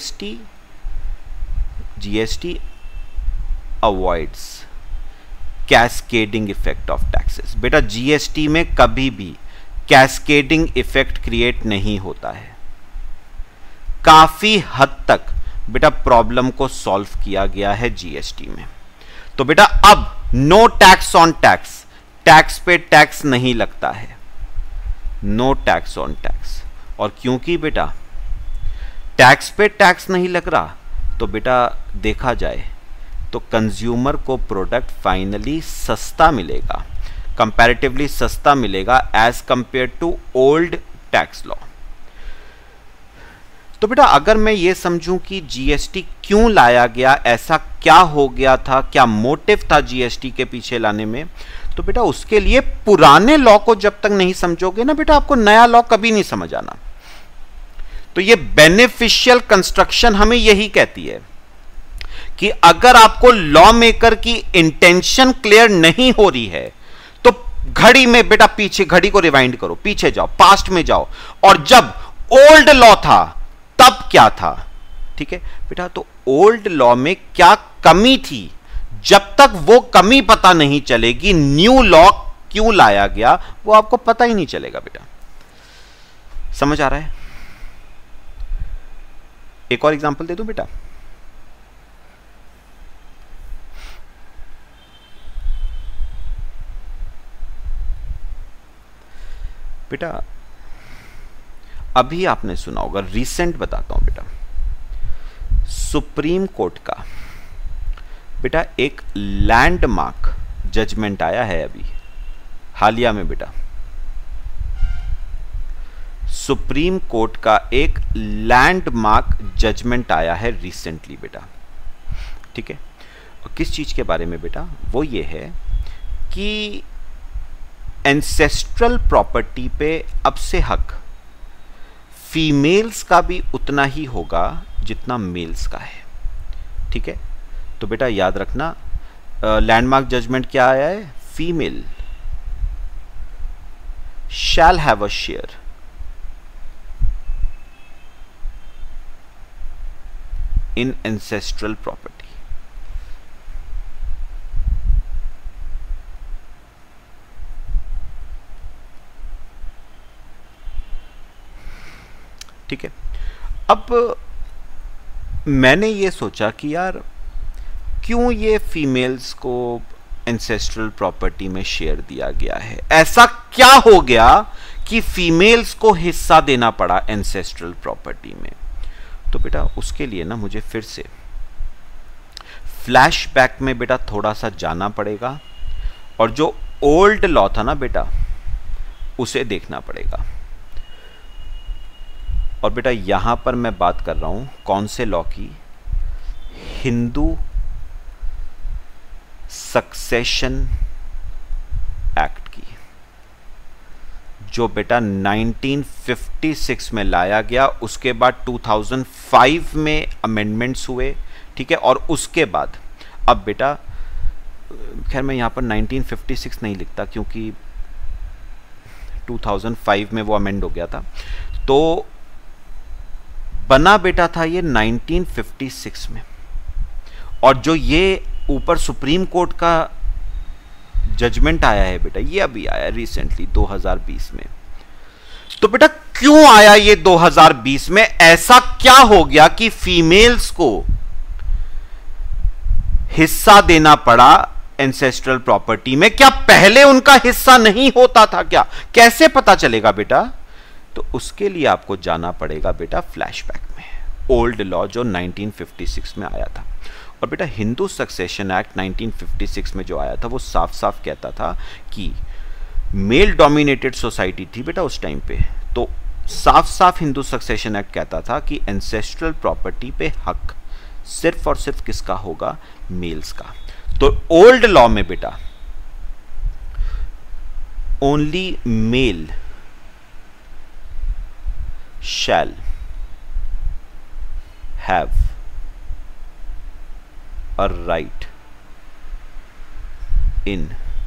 GST avoids cascading effect of taxes. बेटा जीएसटी में कभी भी कैस्केडिंग इफेक्ट क्रिएट नहीं होता है। काफी हद तक बेटा प्रॉब्लम को सॉल्व किया गया है जीएसटी में। तो बेटा अब no tax on tax, tax पे टैक्स नहीं लगता है, नो टैक्स ऑन टैक्स। और क्योंकि बेटा टैक्स पे टैक्स नहीं लग रहा, तो बेटा देखा जाए तो कंज्यूमर को प्रोडक्ट फाइनली सस्ता मिलेगा, कंपैरेटिवली सस्ता मिलेगा as compare to old tax law. तो बेटा अगर मैं ये समझूं कि जीएसटी क्यों लाया गया, ऐसा क्या हो गया था, क्या मोटिव था जीएसटी के पीछे लाने में, तो बेटा उसके लिए पुराने लॉ को जब तक नहीं समझोगे ना बेटा, आपको नया लॉ कभी नहीं समझ आना। तो ये बेनिफिशियल कंस्ट्रक्शन हमें यही कहती है कि अगर आपको लॉ मेकर की इंटेंशन क्लियर नहीं हो रही है, तो घड़ी में बेटा पीछे, घड़ी को रिवाइंड करो, पीछे जाओ, पास्ट में जाओ, और जब ओल्ड लॉ था तब क्या था। ठीक है बेटा, तो ओल्ड लॉ में क्या कमी थी, जब तक वो कमी पता नहीं चलेगी न्यू लॉ क्यों लाया गया वो आपको पता ही नहीं चलेगा बेटा। समझ आ रहा है? एक और एग्जांपल दे दूं बेटा। बेटा अभी आपने सुना होगा, रिसेंट बताता हूं बेटा, सुप्रीम कोर्ट का बेटा एक लैंडमार्क जजमेंट आया है अभी हालिया में बेटा। सुप्रीम कोर्ट का एक लैंडमार्क जजमेंट आया है रिसेंटली बेटा। ठीक है, और किस चीज के बारे में बेटा? वो ये है कि एंसेस्ट्रल प्रॉपर्टी पे अब से हक फीमेल्स का भी उतना ही होगा जितना मेल्स का है। ठीक है, तो बेटा याद रखना लैंडमार्क जजमेंट क्या आया है? shall have a share in ancestral property. ठीक है, अब मैंने ये सोचा कि यार क्यों ये फीमेल्स को एंसेस्ट्रल प्रॉपर्टी में शेयर दिया गया है, ऐसा क्या हो गया कि फीमेल्स को हिस्सा देना पड़ा एंसेस्ट्रल प्रॉपर्टी में। तो बेटा उसके लिए ना मुझे फिर से फ्लैशबैक में बेटा थोड़ा सा जाना पड़ेगा और जो ओल्ड लॉ था ना बेटा उसे देखना पड़ेगा। और बेटा यहां पर मैं बात कर रहा हूं कौन से लॉ की, हिंदू सक्सेशन एक्ट की, जो बेटा 1956 में लाया गया। उसके बाद 2005 में अमेंडमेंट्स हुए, ठीक है, और उसके बाद अब बेटा खैर मैं यहां पर 1956 नहीं लिखता क्योंकि 2005 में वो अमेंड हो गया था, तो बना बेटा था ये 1956 में। और जो ये ऊपर सुप्रीम कोर्ट का जजमेंट आया है बेटा, ये अभी आया रिसेंटली 2020 में। तो बेटा क्यों आया ये 2020 में, ऐसा क्या हो गया कि फीमेल्स को हिस्सा देना पड़ा एंसेस्ट्रल प्रॉपर्टी में? क्या पहले उनका हिस्सा नहीं होता था क्या? कैसे पता चलेगा बेटा? तो उसके लिए आपको जाना पड़ेगा बेटा फ्लैशबैक में, ओल्ड लॉ जो 1956 में आया था। और बेटा हिंदू सक्सेशन एक्ट 1956 में जो आया था वो साफ साफ कहता था कि मेल डोमिनेटेड सोसाइटी थी बेटा उस टाइम पे, तो साफ साफ हिंदू सक्सेशन एक्ट कहता था कि एंसेस्ट्रल प्रॉपर्टी पे हक सिर्फ और सिर्फ किसका होगा? मेल्स का। तो ओल्ड लॉ में बेटा only male shall have a right in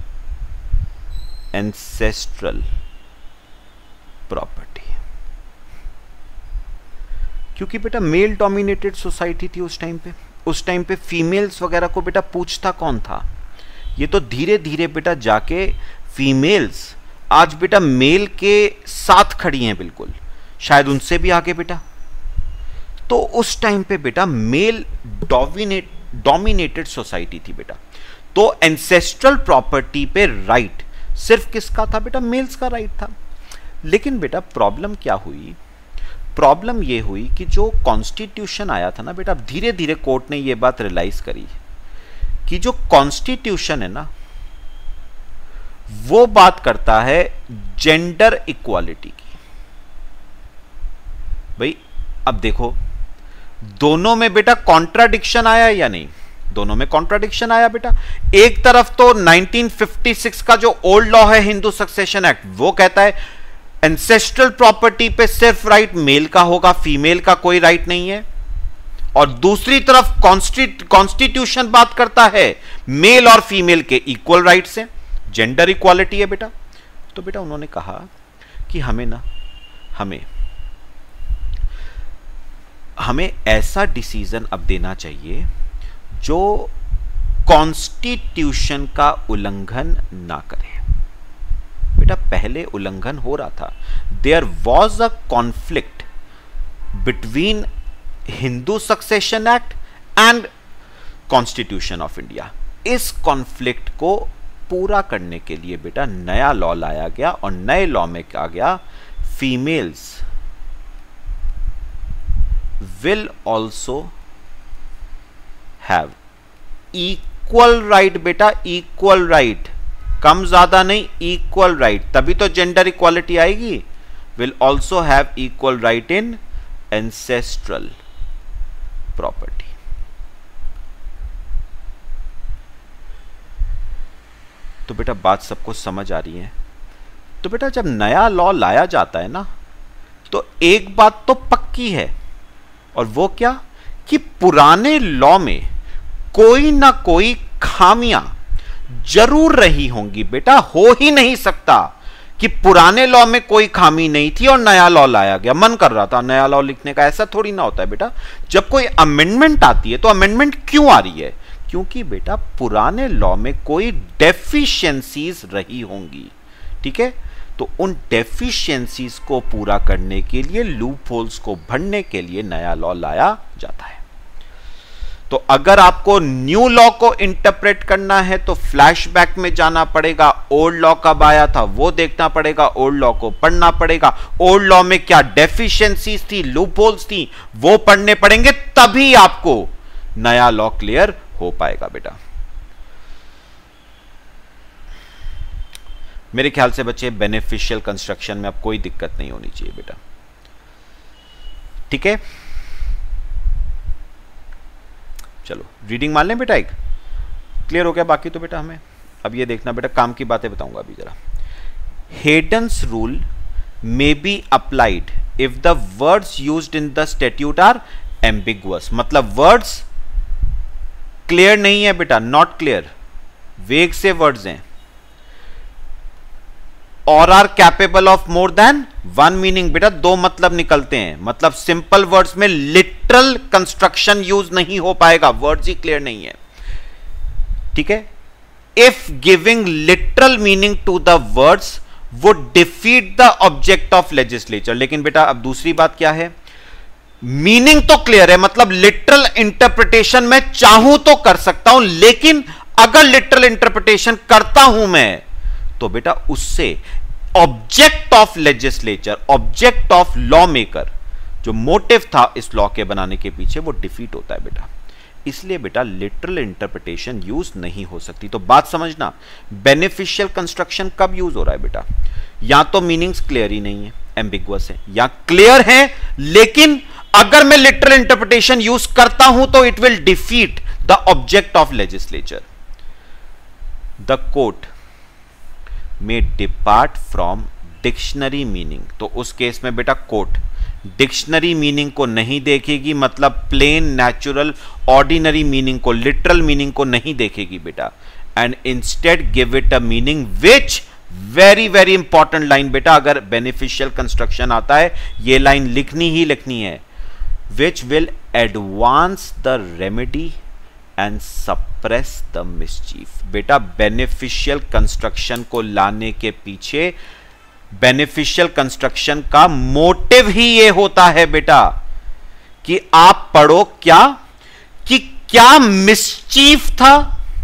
ancestral property, क्योंकि बेटा मेल डोमिनेटेड सोसाइटी थी उस टाइम पे। उस टाइम पे फीमेल्स वगैरह को बेटा पूछता कौन था? ये तो धीरे धीरे बेटा जाके फीमेल्स आज बेटा मेल के साथ खड़ी हैं, बिल्कुल शायद उनसे भी आगे बेटा। तो उस टाइम पे बेटा मेल डोमिनेटेड सोसाइटी थी बेटा, तो एंसेस्ट्रल प्रॉपर्टी पे राइट सिर्फ किसका था बेटा? मेल्स का राइट था। लेकिन बेटा प्रॉब्लम क्या हुई? प्रॉब्लम ये हुई कि जो कॉन्स्टिट्यूशन आया था ना बेटा, धीरे धीरे कोर्ट ने ये बात रियलाइज करी कि जो कॉन्स्टिट्यूशन है ना वो बात करता है जेंडर इक्वालिटी की। भाई अब देखो दोनों में बेटा कॉन्ट्राडिक्शन आया या नहीं? दोनों में कॉन्ट्राडिक्शन आया बेटा। एक तरफ तो 1956 का जो ओल्ड लॉ है हिंदू सक्सेशन एक्ट वो कहता है एंसेस्ट्रल प्रॉपर्टी पे सिर्फ राइट मेल का होगा, फीमेल का कोई राइट नहीं है। और दूसरी तरफ कॉन्स्टिट्यूशन बात करता है मेल और फीमेल के इक्वल राइट्स हैं, जेंडर इक्वालिटी है बेटा। तो बेटा उन्होंने कहा कि हमें ऐसा डिसीजन अब देना चाहिए जो कॉन्स्टिट्यूशन का उल्लंघन ना करे। बेटा पहले उल्लंघन हो रहा था, there was a conflict between Hindu succession act and constitution of India. इस कॉन्फ्लिक्ट को पूरा करने के लिए बेटा नया लॉ लाया गया और नए लॉ में कहा गया females will also have equal right बेटा, equal right, कम ज्यादा नहीं, equal right, तभी तो जेंडर इक्वालिटी आएगी। will also have equal right in ancestral property। तो बेटा बात सबको समझ आ रही है? तो बेटा जब नया लॉ लाया जाता है ना तो एक बात तो पक्की है, और वो क्या कि पुराने लॉ में कोई ना कोई खामियां जरूर रही होंगी बेटा। हो ही नहीं सकता कि पुराने लॉ में कोई खामी नहीं थी और नया लॉ लाया गया, मन कर रहा था नया लॉ लिखने का। ऐसा थोड़ी ना होता है बेटा। जब कोई अमेंडमेंट आती है तो अमेंडमेंट क्यों आ रही है? क्योंकि बेटा पुराने लॉ में कोई डेफिशिएंसीज रही होंगी, ठीक है। तो उन डेफिशिएंसीज को पूरा करने के लिए, लूप होल्स को भरने के लिए नया लॉ लाया जाता है। तो अगर आपको न्यू लॉ को इंटरप्रेट करना है तो फ्लैशबैक में जाना पड़ेगा, ओल्ड लॉ कब आया था वो देखना पड़ेगा, ओल्ड लॉ को पढ़ना पड़ेगा, ओल्ड लॉ में क्या डेफिशिएंसीज थी, लूप होल्स थी, वो पढ़ने पड़ेंगे, तभी आपको नया लॉ क्लियर हो पाएगा बेटा। मेरे ख्याल से बच्चे बेनिफिशियल कंस्ट्रक्शन में अब कोई दिक्कत नहीं होनी चाहिए बेटा, ठीक है। चलो रीडिंग मान लें बेटा, एक क्लियर हो गया। बाकी तो बेटा हमें अब ये देखना बेटा, काम की बातें बताऊंगा अभी जरा। Heydon's rule may be applied if the words used in the statute are ambiguous. मतलब वर्ड्स क्लियर नहीं है बेटा, नॉट क्लियर, वेग से वर्ड्स हैं, और are capable of more than one meaning. बेटा दो मतलब निकलते हैं, मतलब सिंपल वर्ड्स में लिटरल कंस्ट्रक्शन यूज नहीं हो पाएगा, वर्ड्स ही क्लियर नहीं है, ठीक है। If giving literal meaning to the words would defeat the object of legislature. लेकिन बेटा अब दूसरी बात क्या है, मीनिंग तो क्लियर है, मतलब लिटरल इंटरप्रिटेशन मैं चाहूं तो कर सकता हूं, लेकिन अगर लिटरल इंटरप्रिटेशन करता हूं मैं तो बेटा उससे object of legislature, object of law maker, जो मोटिव था इस लॉ के बनाने के पीछे, वो डिफीट होता है बेटा। इसलिए बेटा लिटरल इंटरप्रिटेशन यूज नहीं हो सकती। तो बात समझना, बेनिफिशियल कंस्ट्रक्शन कब यूज हो रहा है बेटा? या तो मीनिंग्स क्लियर ही नहीं है, एम्बिगुअस है, या क्लियर है लेकिन अगर मैं लिटरल इंटरप्रिटेशन यूज करता हूं तो it will defeat the object of legislature. The court में डिपार्ट फ्रॉम डिक्शनरी मीनिंग। तो उस केस में बेटा कोर्ट डिक्शनरी मीनिंग को नहीं देखेगी, मतलब प्लेन नेचुरल ऑर्डिनरी मीनिंग को, लिटरल मीनिंग को नहीं देखेगी बेटा, and instead give it a meaning which, very very important line बेटा, अगर बेनिफिशियल कंस्ट्रक्शन आता है ये लाइन लिखनी ही लिखनी है, which will advance the remedy and suppress the mischief. बेटा बेनिफिशियल कंस्ट्रक्शन को लाने के पीछे, बेनिफिशियल कंस्ट्रक्शन का मोटिव ही ये होता है बेटा कि आप पढ़ो क्या, कि क्या मिसचीफ था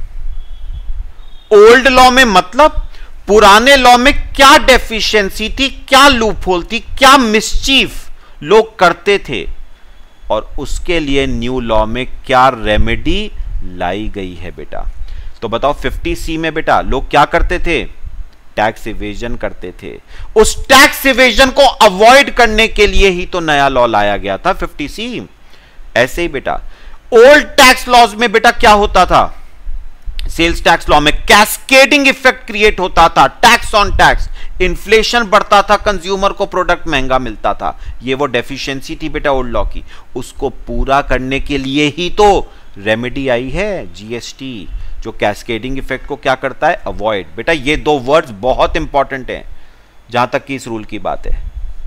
ओल्ड लॉ में, मतलब पुराने लॉ में क्या डेफिशिएंसी थी, क्या लूपहोल थी, क्या मिसचीफ लोग करते थे, और उसके लिए न्यू लॉ में क्या रेमेडी लाई गई है बेटा। तो बताओ 50C में बेटा लोग क्या करते थे? टैक्स इवेजन करते थे। उस टैक्स इवेजन को अवॉइड करने के लिए ही तो नया लॉ लाया गया था 50C। ऐसे ही बेटा ओल्ड टैक्स लॉज में बेटा क्या होता था? सेल्स टैक्स लॉ में कैस्केडिंग इफेक्ट क्रिएट होता था, टैक्स ऑन टैक्स, इन्फ्लेशन बढ़ता था, कंज्यूमर को प्रोडक्ट महंगा मिलता था। ये वो डेफिशिएंसी थी बेटा ओल्ड लॉ की, उसको पूरा करने के लिए ही तो रेमेडी आई है जीएसटी, जो कैस्केडिंग इफेक्ट को क्या करता है? अवॉइड। बेटा ये दो वर्ड्स बहुत इंपॉर्टेंट हैं जहां तक कि इस रूल की बात है।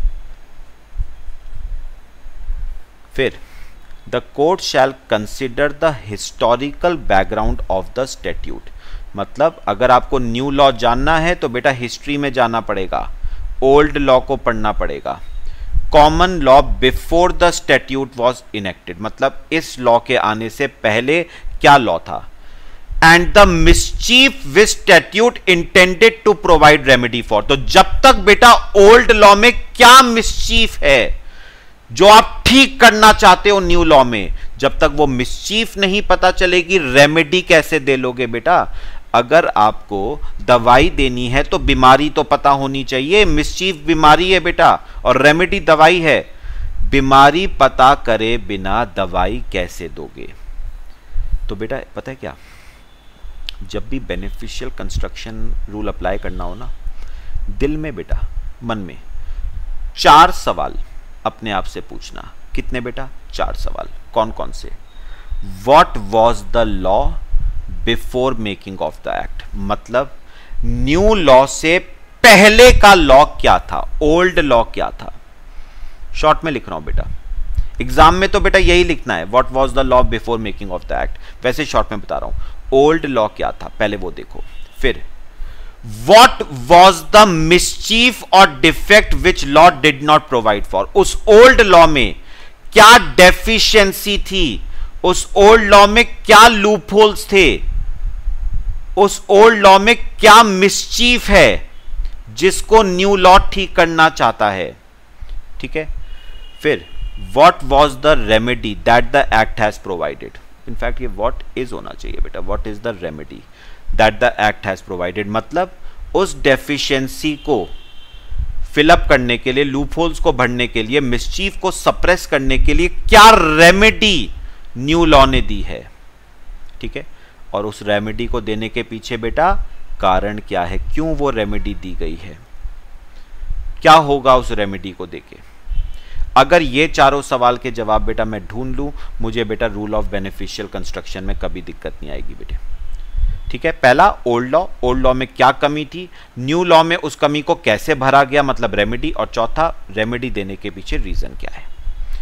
फिर the court shall consider the historical background of the statute. मतलब अगर आपको न्यू लॉ जानना है तो बेटा हिस्ट्री में जाना पड़ेगा, ओल्ड लॉ को पढ़ना पड़ेगा। Common law before the statute was enacted, मतलब इस लॉ के आने से पहले क्या लॉ था, and the mischief which statute intended to provide remedy for. तो जब तक बेटा ओल्ड लॉ में क्या मिसचीफ है जो आप ठीक करना चाहते हो न्यू लॉ में, जब तक वो मिसचीफ नहीं पता चलेगी रेमेडी कैसे दे लोगे बेटा? अगर आपको दवाई देनी है तो बीमारी तो पता होनी चाहिए, मिसचीफ बीमारी है बेटा और रेमेडी दवाई है। बीमारी पता करे बिना दवाई कैसे दोगे? तो बेटा पता है क्या, जब भी बेनिफिशियल कंस्ट्रक्शन रूल अप्लाई करना हो ना, दिल में बेटा, मन में 4 सवाल अपने आप से पूछना। कितने बेटा? 4 सवाल। कौन कौन से? What was the law before making of the act, मतलब न्यू लॉ से पहले का लॉ क्या था, ओल्ड लॉ क्या था। शॉर्ट में लिख रहा हूं बेटा, एग्जाम में तो बेटा यही लिखना है, what was the law before making of the act, वैसे शॉर्ट में बता रहा हूं ओल्ड लॉ क्या था, पहले वो देखो। फिर व्हाट वाज द मिसचीफ और defect which law did not provide for, उस ओल्ड लॉ में क्या डेफिशिएंसी थी, उस ओल्ड लॉ में क्या लूप होल्स थे, उस ओल्ड लॉ में क्या मिसचीफ है जिसको न्यू लॉ ठीक करना चाहता है। ठीक है, फिर what was the remedy that the act has provided, in fact ये व्हाट इज होना चाहिए बेटा, what is the remedy that the act has provided, मतलब उस डेफिशिएंसी को फिलअप करने के लिए, लूप होल्स को भरने के लिए, मिसचीफ को सप्रेस करने के लिए क्या रेमेडी न्यू लॉ ने दी है। ठीक है, और उस रेमेडी को देने के पीछे बेटा कारण क्या है, क्यों वो रेमेडी दी गई है, क्या होगा उस रेमेडी को देके। अगर ये चारों सवाल के जवाब बेटा मैं ढूंढ लूं, मुझे बेटा रूल ऑफ बेनिफिशियल कंस्ट्रक्शन में कभी दिक्कत नहीं आएगी बेटे। ठीक है, पहला ओल्ड लॉ, ओल्ड लॉ में क्या कमी थी, न्यू लॉ में उस कमी को कैसे भरा गया, मतलब रेमेडी, और चौथा रेमेडी देने के पीछे रीजन क्या है।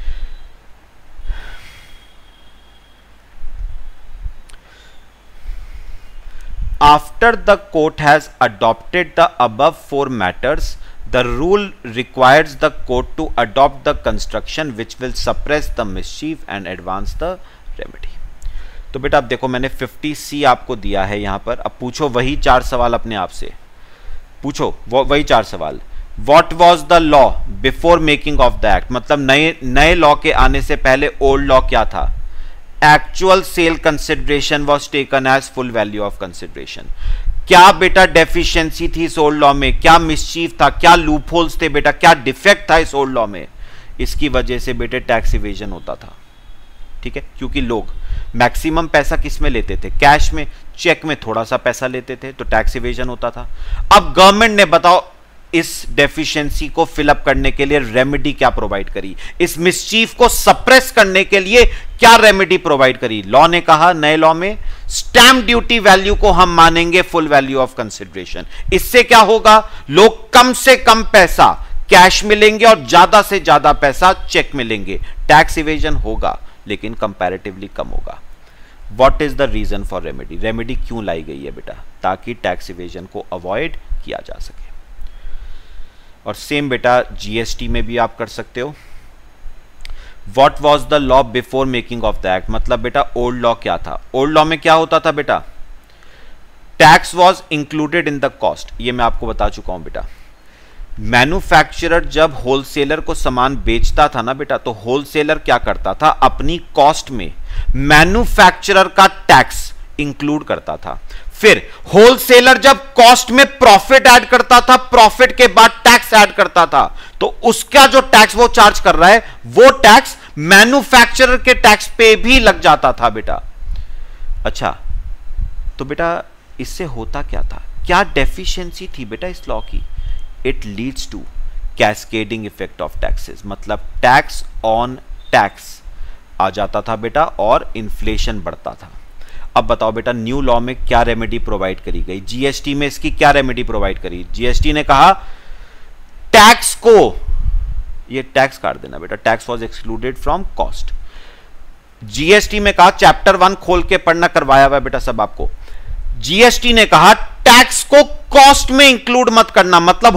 After the court has adopted the above four matters, the rule requires the court to adopt the construction which will suppress the mischief and advance the remedy. तो बेटा अब देखो मैंने 50C आपको दिया है यहां पर, अब पूछो वही चार सवाल अपने आप से, पूछो वही चार सवाल। What was the law before making of the act, मतलब नए लॉ के आने से पहले ओल्ड लॉ क्या था। Actual sale consideration was taken as full value of consideration, क्या बेटा डेफिशिएंसी थी इस ओल्ड लॉ में, क्या मिसचीफ था, क्या लूप होल्स थे बेटा, क्या डिफेक्ट था इस ओल्ड लॉ में, इसकी वजह से बेटे टैक्स इवेजन होता था। ठीक है, क्योंकि लोग मैक्सिमम पैसा किस में लेते थे, कैश में, चेक में थोड़ा सा पैसा लेते थे, तो टैक्स इवेजन होता था। अब गवर्नमेंट ने बताओ इस डेफिशिएंसी को फिलअप करने के लिए रेमेडी क्या प्रोवाइड करी, इस मिसचीफ को सप्रेस करने के लिए क्या रेमेडी प्रोवाइड करी। लॉ ने कहा नए लॉ में स्टैंप ड्यूटी वैल्यू को हम मानेंगे फुल वैल्यू ऑफ कंसिडरेशन, इससे क्या होगा, लोग कम से कम पैसा कैश मिलेंगे और ज्यादा से ज्यादा पैसा चेक मिलेंगे, टैक्स इवेजन होगा लेकिन कंपैरेटिवली कम होगा। What is the reason for remedy, remedy क्यों लाई गई है बेटा, ताकि टैक्स इवेजन को अवॉइड किया जा सके। और सेम बेटा जीएसटी में भी आप कर सकते हो। What was the law before making of the act, मतलब बेटा ओल्ड लॉ क्या था, ओल्ड लॉ में क्या होता था बेटा, tax was included in the cost, ये मैं आपको बता चुका हूं बेटा। मैन्युफैक्चरर जब होलसेलर को सामान बेचता था ना बेटा, तो होलसेलर क्या करता था, अपनी कॉस्ट में मैन्युफैक्चरर का टैक्स इंक्लूड करता था। फिर होलसेलर जब कॉस्ट में प्रॉफिट ऐड करता था, प्रॉफिट के बाद टैक्स ऐड करता था, तो उसका जो टैक्स वो चार्ज कर रहा है वो टैक्स मैन्युफैक्चरर के टैक्स पे भी लग जाता था बेटा। अच्छा, तो बेटा इससे होता क्या था, क्या डेफिशिएंसी थी बेटा इस लॉ की, it leads to cascading effect of taxes, मतलब टैक्स ऑन टैक्स आ जाता था बेटा और इन्फ्लेशन बढ़ता था। अब बताओ बेटा न्यू लॉ में क्या रेमेडी प्रोवाइड करी गई, जीएसटी में इसकी क्या रेमेडी प्रोवाइड करी, जीएसटी ने कहा टैक्स को, ये टैक्स काट देना बेटा, tax was excluded from cost. GST में कहा, चैप्टर 1 खोल के पढ़ना, करवाया हुआ बेटा सब आपको, जीएसटी ने कहा टैक्स को कॉस्ट में इंक्लूड मत करना, मतलब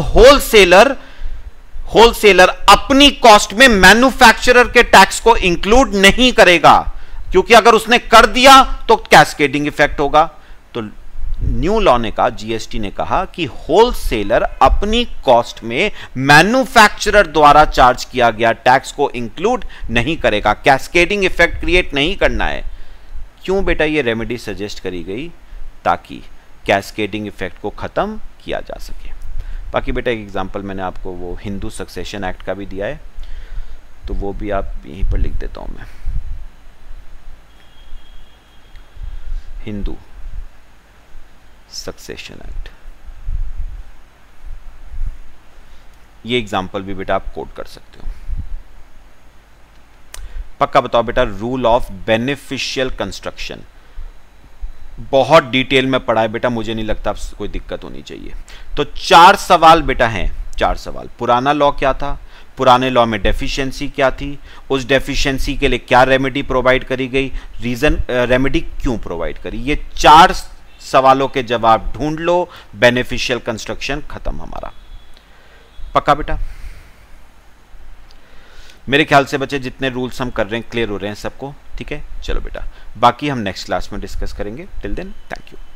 होलसेलर अपनी कॉस्ट में मैन्युफैक्चरर के टैक्स को इंक्लूड नहीं करेगा, क्योंकि अगर उसने कर दिया तो कैस्केडिंग इफेक्ट होगा। तो न्यू लॉ ने कहा, जीएसटी ने कहा कि होलसेलर अपनी कॉस्ट में मैन्युफैक्चरर द्वारा चार्ज किया गया टैक्स को इंक्लूड नहीं करेगा, कैस्केडिंग इफेक्ट क्रिएट नहीं करना है। क्यों बेटा ये रेमेडी सजेस्ट करी गई, ताकि कैस्केडिंग इफेक्ट को खत्म किया जा सके। बाकी बेटा एक एग्जांपल मैंने आपको वो हिंदू सक्सेशन एक्ट का भी दिया है, तो वो भी आप यहीं पर लिख देता हूं मैं, हिंदू सक्सेशन एक्ट, ये एग्जांपल भी बेटा आप कोट कर सकते हो। पक्का बताओ बेटा रूल ऑफ बेनिफिशियल कंस्ट्रक्शन, बहुत डिटेल में पढ़ा है बेटा, मुझे नहीं लगता आपसे कोई दिक्कत होनी चाहिए। तो 4 सवाल बेटा हैं, 4 सवाल। पुराना लॉ क्या था, पुराने लॉ में डेफिशिएंसी क्या थी, उस डेफिशिएंसी के लिए क्या रेमेडी प्रोवाइड करी गई, रीजन रेमेडी क्यों प्रोवाइड करी, ये 4 सवालों के जवाब ढूंढ लो, बेनिफिशियल कंस्ट्रक्शन खत्म हमारा। पक्का बेटा? मेरे ख्याल से बच्चे जितने रूल्स हम कर रहे हैं क्लियर हो रहे हैं सबको, ठीक है? चलो बेटा, बाकी हम नेक्स्ट क्लास में डिस्कस करेंगे। Till then thank you.